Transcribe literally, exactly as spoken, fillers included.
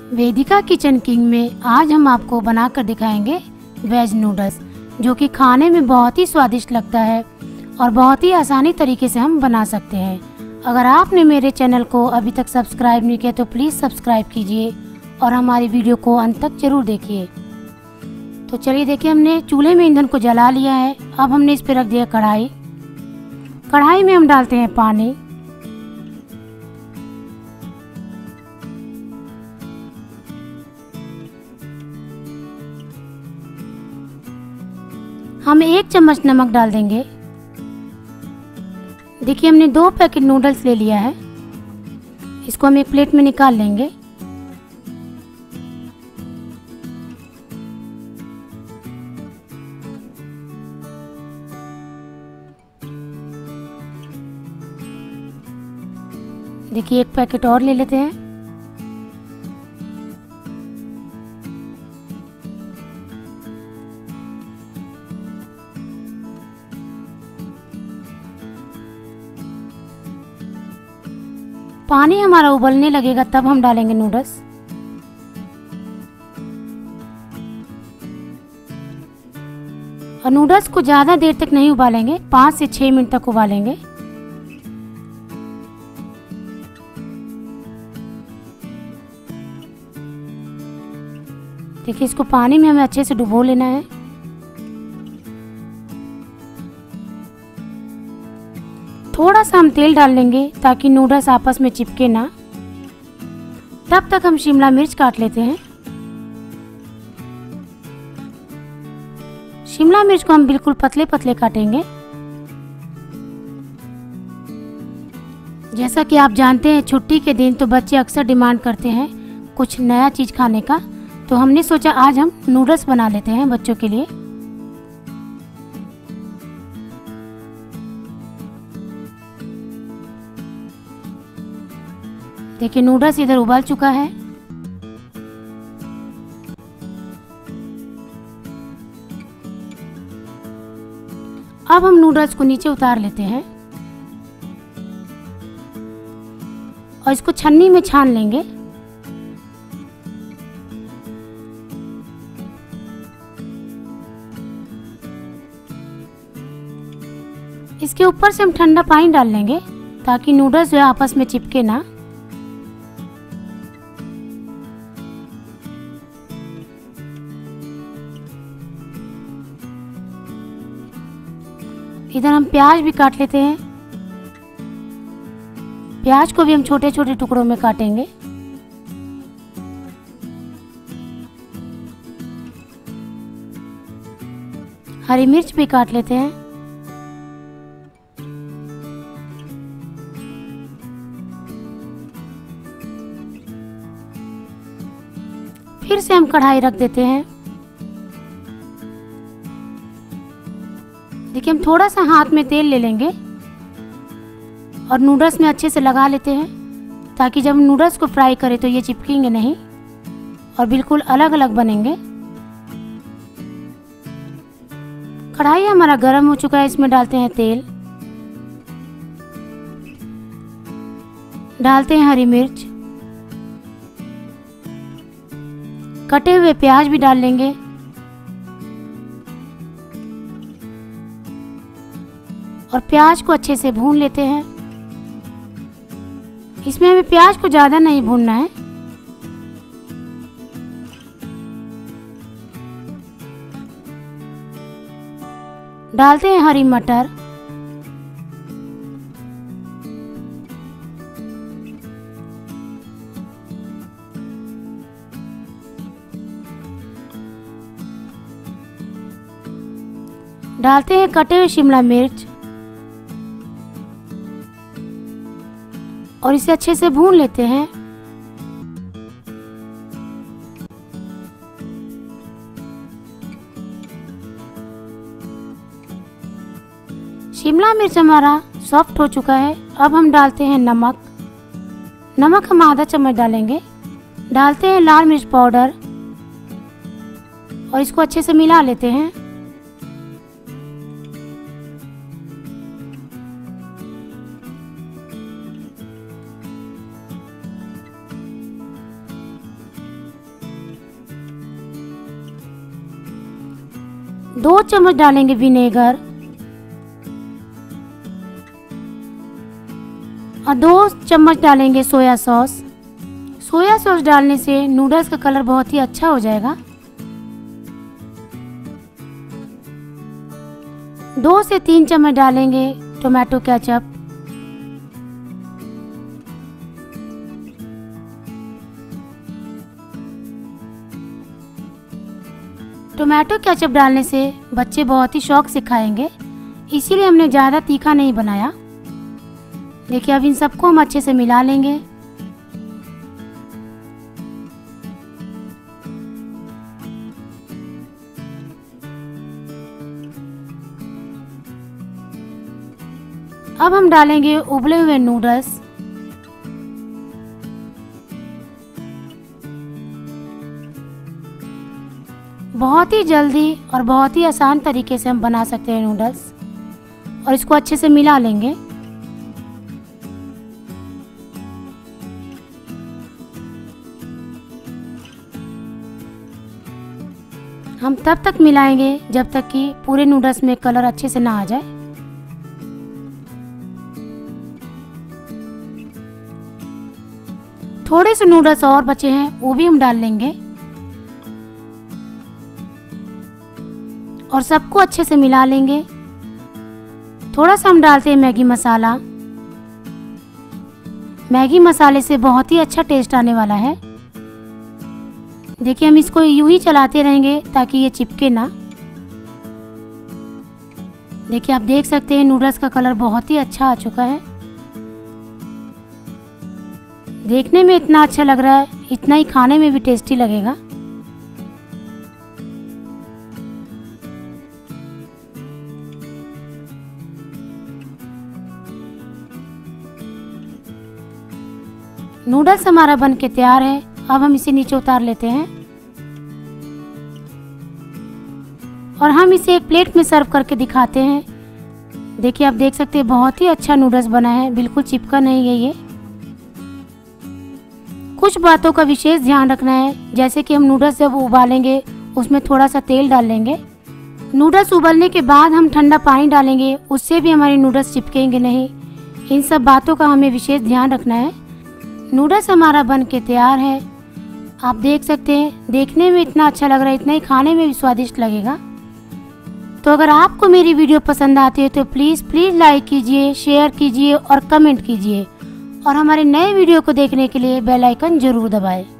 वेदिका kitchen king में आज हम आपको बनाकर दिखाएंगे वेज नूडल्स, जो कि खाने में बहुत ही स्वादिष्ट लगता है और बहुत ही आसानी तरीके से हम बना सकते हैं। अगर आपने मेरे चैनल को अभी तक सब्सक्राइब नहीं किया तो प्लीज़ सब्सक्राइब कीजिए और हमारी वीडियो को अंत तक जरूर देखिए। तो चलिए देखिए, हमने चूल्हे में ईंधन को जला लिया है। अब हमने इस पर रख दिया कढ़ाई। कढ़ाई में हम डालते हैं पानी। हम एक चम्मच नमक डाल देंगे। देखिए, हमने दो पैकेट नूडल्स ले लिया है। इसको हम एक प्लेट में निकाल लेंगे। देखिए, एक पैकेट और ले लेते हैं। पानी हमारा उबलने लगेगा तब हम डालेंगे नूडल्स। और नूडल्स को ज़्यादा देर तक नहीं उबालेंगे, पाँच से छः मिनट तक उबालेंगे। देखिए, इसको पानी में हमें अच्छे से डुबो लेना है। थोड़ा सा हम तेल डाल लेंगे ताकि नूडल्स आपस में चिपके ना। तब तक हम शिमला मिर्च काट लेते हैं। शिमला मिर्च को हम बिल्कुल पतले पतले काटेंगे। जैसा कि आप जानते हैं, छुट्टी के दिन तो बच्चे अक्सर डिमांड करते हैं कुछ नया चीज़ खाने का, तो हमने सोचा आज हम नूडल्स बना लेते हैं बच्चों के लिए। देखिए, नूडल्स इधर उबल चुका है। अब हम नूडल्स को नीचे उतार लेते हैं और इसको छन्नी में छान लेंगे। इसके ऊपर से हम ठंडा पानी डाल लेंगे ताकि नूडल्स जो है आपस में चिपके ना। इधर हम प्याज भी काट लेते हैं। प्याज को भी हम छोटे छोटे टुकड़ों में काटेंगे। हरी मिर्च भी काट लेते हैं। फिर से हम कढ़ाई रख देते हैं। देखिए, हम थोड़ा सा हाथ में तेल ले लेंगे और नूडल्स में अच्छे से लगा लेते हैं ताकि जब नूडल्स को फ्राई करें तो ये चिपकेंगे नहीं और बिल्कुल अलग अलग बनेंगे। कढ़ाई हमारा गर्म हो चुका है। इसमें डालते हैं तेल, डालते हैं हरी मिर्च, कटे हुए प्याज भी डाल लेंगे और प्याज को अच्छे से भून लेते हैं। इसमें हमें प्याज को ज़्यादा नहीं भूनना है। डालते हैं हरी मटर, डालते हैं कटे हुए शिमला मिर्च और इसे अच्छे से भून लेते हैं। शिमला मिर्च हमारा सॉफ्ट हो चुका है। अब हम डालते हैं नमक। नमक हम आधा चम्मच डालेंगे। डालते हैं लाल मिर्च पाउडर और इसको अच्छे से मिला लेते हैं। दो चम्मच डालेंगे विनेगर और दो चम्मच डालेंगे सोया सॉस। सोया सॉस डालने से नूडल्स का कलर बहुत ही अच्छा हो जाएगा। दो से तीन चम्मच डालेंगे टोमेटो केचप। टोमेटो केचप डालने से बच्चे बहुत ही शौक से खाएंगे, इसीलिए हमने ज़्यादा तीखा नहीं बनाया। देखिए अब इन सबको हम अच्छे से मिला लेंगे। अब हम डालेंगे उबले हुए नूडल्स। बहुत ही जल्दी और बहुत ही आसान तरीके से हम बना सकते हैं नूडल्स, और इसको अच्छे से मिला लेंगे। हम तब तक मिलाएंगे जब तक कि पूरे नूडल्स में कलर अच्छे से ना आ जाए। थोड़े से नूडल्स और बचे हैं, वो भी हम डाल लेंगे और सबको अच्छे से मिला लेंगे। थोड़ा सा हम डालते हैं मैगी मसाला। मैगी मसाले से बहुत ही अच्छा टेस्ट आने वाला है। देखिए हम इसको यूं ही चलाते रहेंगे ताकि ये चिपके ना। देखिए आप देख सकते हैं नूडल्स का कलर बहुत ही अच्छा आ चुका है। देखने में इतना अच्छा लग रहा है, इतना ही खाने में भी टेस्टी लगेगा। नूडल्स हमारा बन के तैयार है। अब हम इसे नीचे उतार लेते हैं और हम इसे एक प्लेट में सर्व करके दिखाते हैं। देखिए आप देख सकते हैं बहुत ही अच्छा नूडल्स बना है, बिल्कुल चिपका नहीं है ये। कुछ बातों का विशेष ध्यान रखना है, जैसे कि हम नूडल्स जब उबालेंगे उसमें थोड़ा सा तेल डाल लेंगे। नूडल्स उबलने के बाद हम ठंडा पानी डालेंगे, उससे भी हमारे नूडल्स चिपकेंगे नहीं। इन सब बातों का हमें विशेष ध्यान रखना है। नूडल्स हमारा बन के तैयार है। आप देख सकते हैं देखने में इतना अच्छा लग रहा है, इतना ही खाने में भी स्वादिष्ट लगेगा। तो अगर आपको मेरी वीडियो पसंद आती है तो प्लीज़ प्लीज़ लाइक कीजिए, शेयर कीजिए और कमेंट कीजिए, और हमारे नए वीडियो को देखने के लिए बेल आइकन जरूर दबाएं।